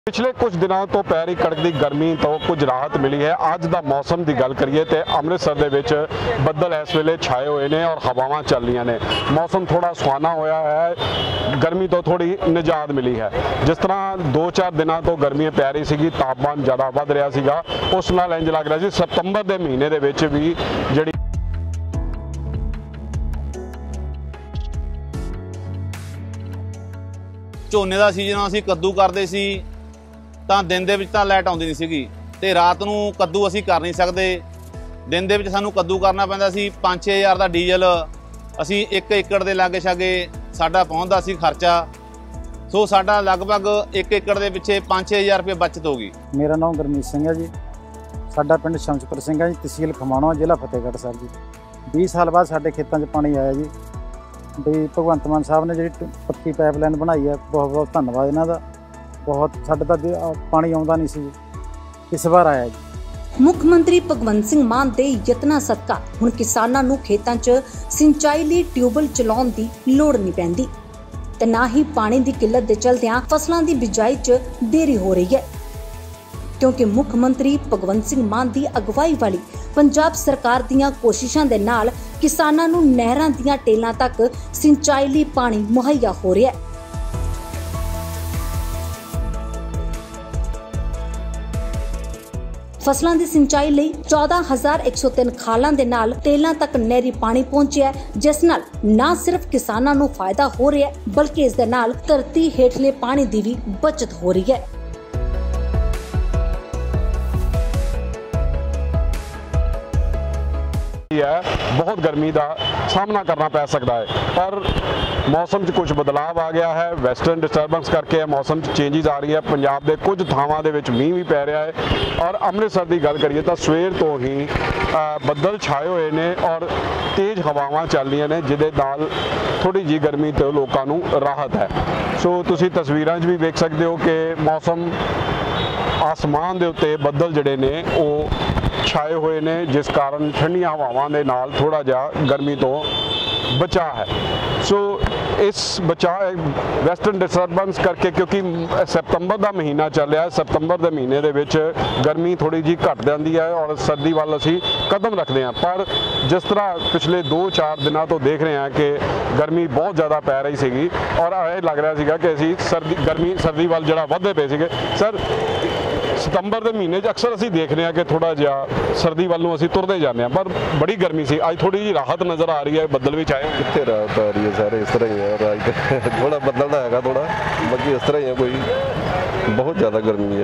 पिछले कुछ दिनों तो पै रही कड़कदी गर्मी तो कुछ राहत मिली है। अज का मौसम की गल करिए तो अमृतसर के विच बदल इस वेले छाए हुए हैं और हवावां चल रही ने। मौसम थोड़ा सुहाना होया है, गर्मी तो थोड़ी निजात मिली है। जिस तरह 2-4 दिनों तो गर्मी पै रही सी, तापमान ज़्यादा वध रहा सीगा, उस नाल इंज लग रहा सी सितंबर के महीने दे विच भी जिहड़ी ਝੋਨੇ ਦਾ ਸੀਜ਼ਨ ਅਸੀਂ ਕੱਦੂ ਕਰਦੇ ਸੀ ਤਾਂ ਦਿਨ ਦੇ ਵਿੱਚ ਤਾਂ ਲਾਈਟ ਆਉਂਦੀ ਨਹੀਂ ਸੀਗੀ ਤੇ ਰਾਤ ਨੂੰ ਕੱਦੂ ਅਸੀਂ ਕਰ ਨਹੀਂ ਸਕਦੇ। ਦਿਨ ਦੇ ਵਿੱਚ ਸਾਨੂੰ ਕੱਦੂ ਕਰਨਾ ਪੈਂਦਾ ਸੀ। 5-6 ਹਜ਼ਾਰ ਦਾ ਡੀਜ਼ਲ ਅਸੀਂ 1 ਏਕੜ ਦੇ ਲਾਗੇ ਛਾਗੇ ਸਾਡਾ ਪਹੁੰਚਦਾ ਸੀ ਖਰਚਾ। ਸੋ ਸਾਡਾ ਲਗਭਗ 1 ਏਕੜ ਦੇ ਪਿੱਛੇ 5-6 ਹਜ਼ਾਰ ਰੁਪਏ ਬਚਤ ਹੋ ਗਈ। ਮੇਰਾ ਨਾਮ ਗੁਰਮੀਤ ਸਿੰਘ ਹੈ ਜੀ। ਸਾਡਾ ਪਿੰਡ ਸ਼ਮਸ਼ਪੁਰ ਸਿੰਘ ਹੈ ਜੀ, ਤਹਿਸੀਲ ਖਮਾਣੋ, ਜ਼ਿਲ੍ਹਾ ਫਤਿਹਗੜ੍ਹ ਸਾਹਿਬ ਜੀ। 20 ਸਾਲ ਬਾਅਦ ਸਾਡੇ ਖੇਤਾਂ 'ਚ ਪਾਣੀ ਆਇਆ ਜੀ। ਵੀ ਭਗਵੰਤ ਮਾਨ ਸਾਹਿਬ ਨੇ ਜਿਹੜੀ ਪੱਕੀ ਪਾਈਪਲਾਈਨ ਬਣਾਈ ਹੈ, ਬਹੁਤ ਬਹੁਤ ਧੰਨਵਾਦ ਇਹਨਾਂ ਦਾ। ਬਹੁਤ ਸਾਡੇ ਤਾਂ ਪਾਣੀ ਆਉਂਦਾ ਨਹੀਂ ਸੀ, ਇਸ ਵਾਰ ਆਇਆ ਜੀ। ਮੁੱਖ ਮੰਤਰੀ ਭਗਵੰਤ ਸਿੰਘ ਮਾਨ ਦੇ ਯਤਨਾਂ ਸਦਕਾ ਹੁਣ ਕਿਸਾਨਾਂ ਨੂੰ ਖੇਤਾਂ 'ਚ ਸਿੰਚਾਈ ਲਈ ਟਿਊਬਵੈੱਲ ਚਲਾਉਣ ਦੀ ਲੋੜ ਨਹੀਂ ਪੈਂਦੀ ਤੇ ਨਾ ਹੀ ਪਾਣੀ ਦੀ ਕਿੱਲਤ ਦੇ ਚਲਦਿਆਂ ਫਸਲਾਂ ਦੀ ਬਿਜਾਈ 'ਚ ਦੇਰੀ ਹੋ ਰਹੀ ਹੈ, ਕਿਉਂਕਿ ਮੁੱਖ ਮੰਤਰੀ ਭਗਵੰਤ ਸਿੰਘ ਮਾਨ ਦੀ ਅਗਵਾਈ ਵਾਲੀ ਪੰਜਾਬ ਸਰਕਾਰ ਦੀਆਂ ਕੋਸ਼ਿਸ਼ਾਂ ਦੇ ਨਾਲ ਕਿਸਾਨਾਂ ਨੂੰ ਨਹਿਰਾਂ ਦੀਆਂ ਟੇਲਾਂ ਤੱਕ ਸਿੰਚਾਈ ਲਈ ਪਾਣੀ ਮੁਹੱਈਆ ਹੋ ਰਿਹਾ ਹੈ। ਫਸਲਾਂ ਦੀ ਸਿੰਚਾਈ ਲਈ 14,103 ਖਾਲਾਂ ਦੇ ਨਾਲ ਟੇਲਾਂ ਤੱਕ ਨਹਿਰੀ ਪਾਣੀ ਪਹੁੰਚਿਆ, ਜਿਸ ਨਾਲ ਨਾ ਸਿਰਫ ਕਿਸਾਨਾਂ ਨੂੰ ਫਾਇਦਾ ਹੋ ਰਿਹਾ ਹੈ, ਬਲਕਿ ਇਸ ਦੇ ਨਾਲ ਧਰਤੀ ਹੇਠਲੇ ਪਾਣੀ ਦੀ ਵੀ ਬਚਤ ਹੋ ਰਹੀ ਹੈ। बहुत गर्मी का सामना करना पै सकता है, पर मौसम च कुछ बदलाव आ गया है। वैसटर्न डिस्टर्बेंस करके मौसम चेंजिज आ रही है। पंजाब के कुछ थावां दे विच मींह भी पै रहा है और अमृतसर की गल करिए तो सवेर तो ही बदल छाए हुए ने और तेज़ हवावां चल रही ने, जिहदे नाल थोड़ी जी गर्मी तो लोगों नूं राहत है। सो तुसीं तस्वीरां 'च भी वेख सकते हो कि मौसम आसमान के उत्ते बदल जिहड़े ने वो छाए हुए ने, जिस कारण ठंडिया हवावां दे नाल थोड़ा जिहा गर्मी तो बचा है। सो इस बचा वैसटर्न डिस्टर्बेंस करके, क्योंकि सितंबर का महीना चल रहा है, सितंबर के महीने दे विच गर्मी थोड़ी जी घट जाती है और सर्दी वाल असी कदम रखते हैं। पर जिस तरह पिछले 2-4 दिनों तो देख रहे हैं कि गर्मी बहुत ज़्यादा पै रही सी और यह लग रहा सीगा कि असी सर्दी वाल जिहड़ा वधदे पे सीगे। सर, सितंबर के महीने अक्सर असी देख रहे हैं कि थोड़ा जिहा सर्दी वाल नूं असी तुरते जाते हैं, पर बड़ी गर्मी सी। अज थोड़ी जी राहत नज़र आ रही है, बदल भी छाए। कितने राहत आ रही है सर, इस तरह ही है। अज थोड़ा बदलता है थोड़ा, बाकी इस तरह ही है। कोई बहुत ज़्यादा गर्मी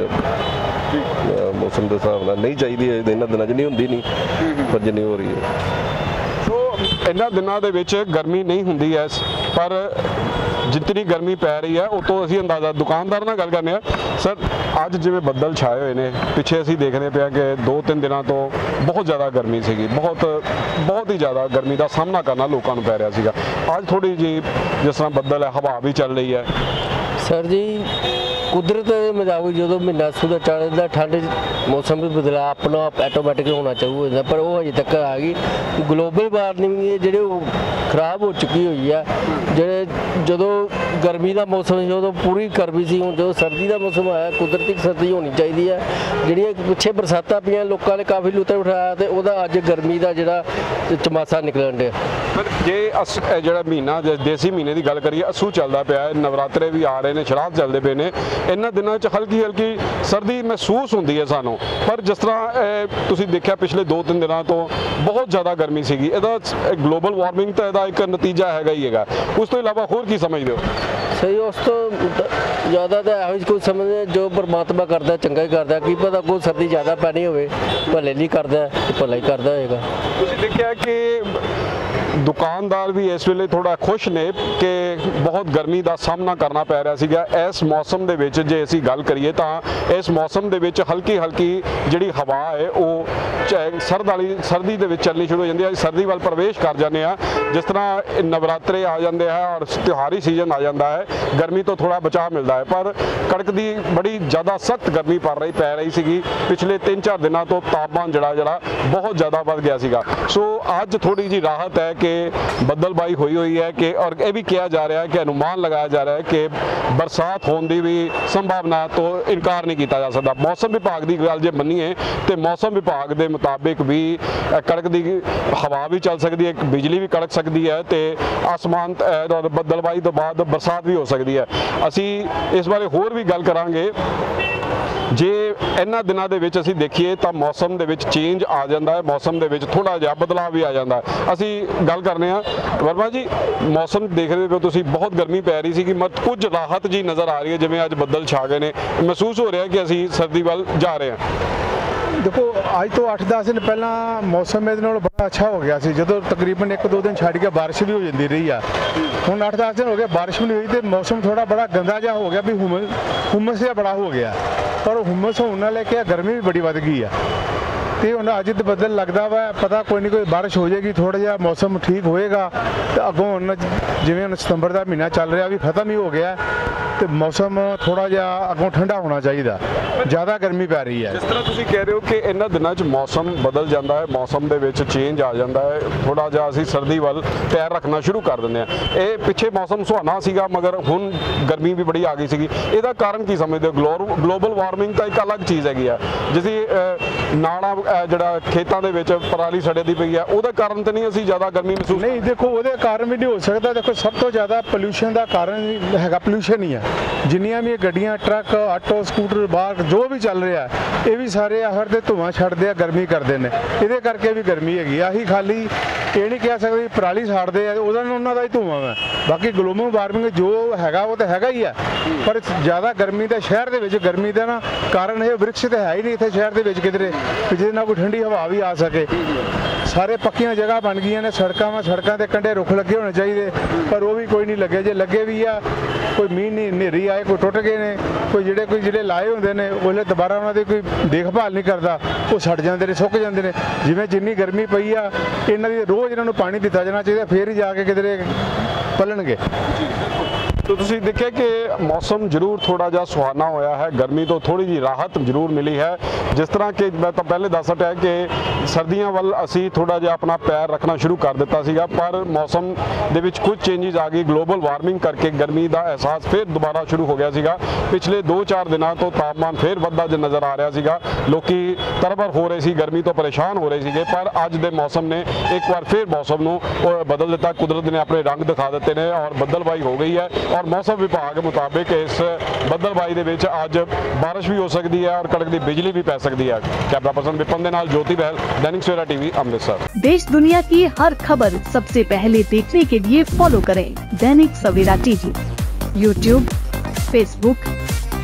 है मौसम के हिसाब नाल, नहीं चाहिए इन्हां दिनां 'च नहीं हुंदी नहीं, पर जिन्नी हो रही है। सो इन्हां दिनां दे विच गर्मी नहीं हुंदी है, पर जितनी गर्मी पै रही है उतो असी अंदाज़ा दुकानदार नाल गल करने। सर, अज जिवें बदल छाए हुए ने, पिछे असी देखने पे कि 2-3 दिनों तो बहुत ज़्यादा गर्मी सी, बहुत ही ज़्यादा गर्मी का सामना करना लोगों को पै रहा सीगा। अज थोड़ी जी जिस तरह बदल है, हवा भी चल रही है। सर जी, कुदरत मुताबिक जो महीना सूदा चढ़ता, ठंड मौसम में बदलाव अपना ऐटोमैटिक होना चाहिए, पर वो अजे तक आ गई। ग्लोबल वार्मिंग जी खराब हो चुकी हुई है। जो गर्मी का मौसम जो पूरी गर्मी सी, हूँ जो सर्दी का मौसम आया, कुदरती सर्दी होनी चाहिए है। जी पिछे बरसात पियाँ, लोगों ने काफ़ी लुत्फ उठाया, तो वह अज गर्मी का जोड़ा चमासा निकलन डे। पर जे जो महीना देसी महीने की गल करिए, असू चलता पाया, नवरात्रे भी आ रहे हैं, शराध चलते पे ने। इन्हां दिनों च हल्की हल्की सर्दी महसूस होती है सानू, पर जिस तरह तुसीं देखिया पिछले 2-3 दिनों तो बहुत ज़्यादा गर्मी सी। इहदा ग्लोबल वार्मिंग तो इहदा एक नतीजा हैगा ही हैगा। उस तो इलावा होर की समझदे हो? सही, उस तो ज़्यादा तो यही कुछ समझते जो परमात्मा करता चंगा ही करता। की पता कोई सर्दी ज़्यादा पैनी हो भले नहीं करता, भला ही करता होगा। तुसीं देखिया कि दुकानदार भी इस वेले थोड़ा खुश ने कि बहुत गर्मी का सामना करना पै रहा सीगा। इस मौसम दे विच जे असीं गल करिए तो इस मौसम दे विच हल्की हल्की जिहड़ी हवा है वो सर्दी दे विच चलनी शुरू हो जाती है। सर्दी वाल प्रवेश कर जाते हैं। जिस तरह नवरात्रे आ जाते हैं और त्योहारी सीजन आ जाता है, गर्मी तो थोड़ा बचाव मिलता है, पर कड़कदी बड़ी ज़्यादा सख्त गर्मी पै रही सी। पिछले 3-4 दिनों तो तापमान जड़ा बहुत ज़्यादा बढ़ गया सीगा। सो अज थोड़ी जी राहत है कि कि बदलबाई हुई है कि और ये भी किया जा रहा है कि अनुमान लगाया जा रहा है कि बरसात होने की भी संभावना, तो इनकार नहीं किया जा सकता। मौसम विभाग की गल जे मनीए तो मौसम विभाग के मुताबिक भी कड़कदी हवा भी चल सकती है, बिजली भी कड़क सकती है, तो आसमान बदलबाई तो बाद बरसात भी हो सकती है। असी इस बारे होर भी गल करांगे। जे इन्हां दिनां दे विच असीं देखीए तो मौसम दे विच चेंज आ जाता है, मौसम दे विच थोड़ा जिहा बदलाव भी आ जाता है। असीं गल करने आ वर्मा जी, मौसम देख रहे हो तुसीं, बहुत गर्मी पै रही सी कि मत कुछ राहत जी नज़र आ रही है, जिवें अज बदल छा गए ने, महसूस हो रहा है कि असीं सर्दी वाल जा रहे हैं। देखो अज तो 8-10 दिन पहला मौसम ਇਹਦੇ ਨਾਲ बड़ा अच्छा हो गया सी, ਜਦੋਂ तकरीबन 1-2 दिन छड़ के बारिश भी हो जाती रही है। ਹੁਣ 8-10 दिन हो गए बारिश भी नहीं हुई तो मौसम थोड़ा बड़ा गंदा जिहा हो गया, भी हुमस जिहा बड़ा हो गया। पर हुमस होने नाल क्या गर्मी भी बड़ी वध गई है। तो ਹੁਣ ਅੱਜ ਤੇ बदल लगता वा, पता कोई नहीं कोई बारिश हो जाएगी, थोड़ा जिहा मौसम ठीक होएगा। तो अगों ਹੁਣ ਜਿਵੇਂ ਹੁਣ ਸਤੰਬਰ ਦਾ ਮਹੀਨਾ ਚੱਲ ਰਿਹਾ भी खत्म ही हो गया, तो मौसम थोड़ा जिहा अगों ठंडा होना चाहिए, ज़्यादा गर्मी पै रही है। जिस तरह तुसीं कह रहे हो कि इन्हां दिनां 'च मौसम बदल जाता है, मौसम दे विच चेंज आ जाता है, थोड़ा जिहा असीं सर्दी ਵੱਲ पैर रखना शुरू कर दिंदे आ। ਇਹ ਪਿੱਛੇ ਮੌਸਮ ਸੁਹਾਣਾ ਸੀਗਾ, ਮਗਰ ਹੁਣ ਗਰਮੀ ਵੀ ਬੜੀ ਆ ਗਈ ਸੀਗੀ। ਇਹਦਾ ਕਾਰਨ ਕੀ ਸਮਝਦੇ ਹੋ? ਗਲੋਬਲ ਵਾਰਮਿੰਗ ਤਾਂ ਇੱਕ ਅਲੱਗ ਚੀਜ਼ ਹੈਗੀ ਆ, ਜਿਸੀ ਨਾੜਾ ਜਿਹੜਾ ਖੇਤਾਂ ਦੇ ਵਿੱਚ ਪਰਾਲੀ ਸੜਦੀ ਪਈ ਆ, ਉਹਦਾ ਕਾਰਨ ਤਾਂ ਨਹੀਂ ਅਸੀਂ ਜ਼ਿਆਦਾ ਗਰਮੀ ਮਹਿਸੂਸ? ਨਹੀਂ ਦੇਖੋ, ਉਹਦੇ ਕਾਰਨ ਵੀ ਨਹੀਂ ਹੋ ਸਕਦਾ। ਦੇਖੋ ਸਭ ਤੋਂ ਜ਼ਿਆਦਾ ਪੋਲਿਊਸ਼ਨ ਦਾ ਕਾਰਨ ਹੈਗਾ ਪੋਲਿਊਸ਼ਨ ਹੀ ਆ। ਜਿੰਨੀਆਂ ਵੀ ਗੱਡੀਆਂ, ਟਰੱਕ, ਆਟੋ, ਸਕੂਟਰ, ਬਾਹਰ ਜੋ ਵੀ ਚੱਲ ਰਿਹਾ, ਇਹ ਵੀ ਸਾਰੇ ਆਖਰ ਤੇ ਧੂਆਂ ਛੱਡਦੇ ਆ, ਗਰਮੀ ਕਰਦੇ ਨੇ। ਇਹਦੇ ਕਰਕੇ ਵੀ ਗਰਮੀ ਹੈਗੀ। ਆਹੀ ਖਾਲੀ ਇਹ ਨਹੀਂ ਕਹਿ ਸਕਦੇ ਪਰਾਲੀ ਸਾੜਦੇ ਆ, ਉਹਨਾਂ ਦਾ ਹੀ ਧੂਆਂ ਵਾ। ਬਾਕੀ ਗਲੋਬਲ ਵਾਰਮਿੰਗ ਜੋ ਹੈਗਾ ਉਹ ਤਾਂ ਹੈਗਾ ਹੀ ਆ, ਪਰ ਜ਼ਿਆਦਾ ਗਰਮੀ ਦਾ ਸ਼ਹਿਰ ਦੇ ਵਿੱਚ ਗਰਮੀ ਦਾ ਨਾ ਕਾਰਨ ਇਹ ਵ੍ਰਿਕਸ਼ ਤਾਂ ਹੈ ਹੀ ਨਹੀਂ ਇੱਥੇ ਸ਼ਹਿਰ ਦੇ ਵਿੱਚ ਕਿਧਰੇ, ਜਿਹਦੇ ਨਾਲ ਕੋਈ ਠੰਡੀ ਹਵਾ ਵੀ ਆ ਸਕੇ। ਸਾਰੇ ਪੱਕੀਆਂ ਜਗ੍ਹਾ ਬਣ ਗਈਆਂ ਨੇ, ਸੜਕਾਂ ਵਾ, ਸੜਕਾਂ ਦੇ ਕੰਢੇ ਰੁੱਖ ਲੱਗੇ ਹੋਣੇ ਚਾਹੀਦੇ, ਪਰ ਉਹ ਵੀ ਕੋਈ ਨਹੀਂ ਲੱਗੇ। ਜੇ ਲੱਗੇ ਵੀ ਆ, ਕੋਈ ਮੀਂਹ ਨਹੀਂ, ਹਨੇਰੀ ਆਏ, ਕੋਈ ਟੁੱਟ ਗਏ ਨੇ, ਕੋਈ ਜਿਹੜੇ ਲਾਏ ਹੁੰਦੇ ਨੇ ਉਹਲੇ ਦੁਬਾਰਾ ਉਹਨਾਂ ਦੀ ਕੋਈ ਦੇਖਭਾਲ ਨਹੀਂ ਕਰਦਾ, ਉਹ ਸੜ ਜਾਂਦੇ ਨੇ, ਸੁੱਕ ਜਾਂਦੇ ਨੇ। ਜਿਵੇਂ ਜਿੰਨੀ ਗਰਮੀ ਪਈ ਆ, ਇਹਨਾਂ ਦੀ ਰੋਜ਼ ਇਹਨਾਂ ਨੂੰ ਪਾਣੀ ਦਿੱਤਾ ਜਾਣਾ ਚਾਹੀਦਾ, ਫੇਰ ਹੀ ਜਾ ਕੇ ਕਿਧਰੇ ਪਲਣਗੇ। तो तुसीं देखिए कि मौसम जरूर थोड़ा जिहा सुहाना होया है, गर्मी तो थोड़ी जी राहत जरूर मिली है। जिस तरह कि मैं तो पहले दस हटिया कि सर्दियां वल असी थोड़ा जिहा अपना पैर रखना शुरू कर दिता सीगा, पर मौसम दे विच कुछ चेंजिज आ गई। ग्लोबल वार्मिंग करके गर्मी का एहसास फिर दोबारा शुरू हो गया सीगा। पिछले 2-4 दिनों तो तापमान फिर वधदा ज नज़र आ रहा सीगा, लोकी तरबर हो रहे सी, गर्मी तो परेशान हो रहे सीगे। पर अज दे मौसम ने एक बार फिर मौसम नूं बदल दिता, कुदरत ने अपने रंग दिखा दिते ने और बदलबाई हो गई है। और मौसम विभाग मुताबिक इस बदलबाई दे विच अज बारिश भी हो सकती है और कड़कदी बिजली भी पै सकती है। कैमरा पर्सन विपन दे नाल ज्योति बहल, दैनिक सवेरा टीवी, अमृतसर। देश दुनिया की हर खबर सबसे पहले देखने के लिए फॉलो करें Dainik Savera TV, YouTube, Facebook,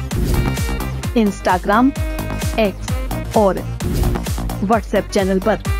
Instagram, X और व्हाट्सएप चैनल पर।